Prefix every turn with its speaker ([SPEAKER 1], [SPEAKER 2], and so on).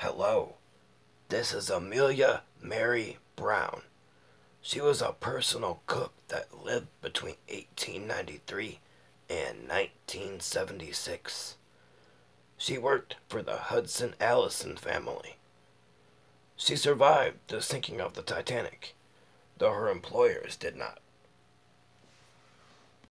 [SPEAKER 1] Hello, this is Amelia Mary Brown. She was a personal cook that lived between 1893 and 1976. She worked for the Hudson Allison family. She survived the sinking of the Titanic, though her employers did not.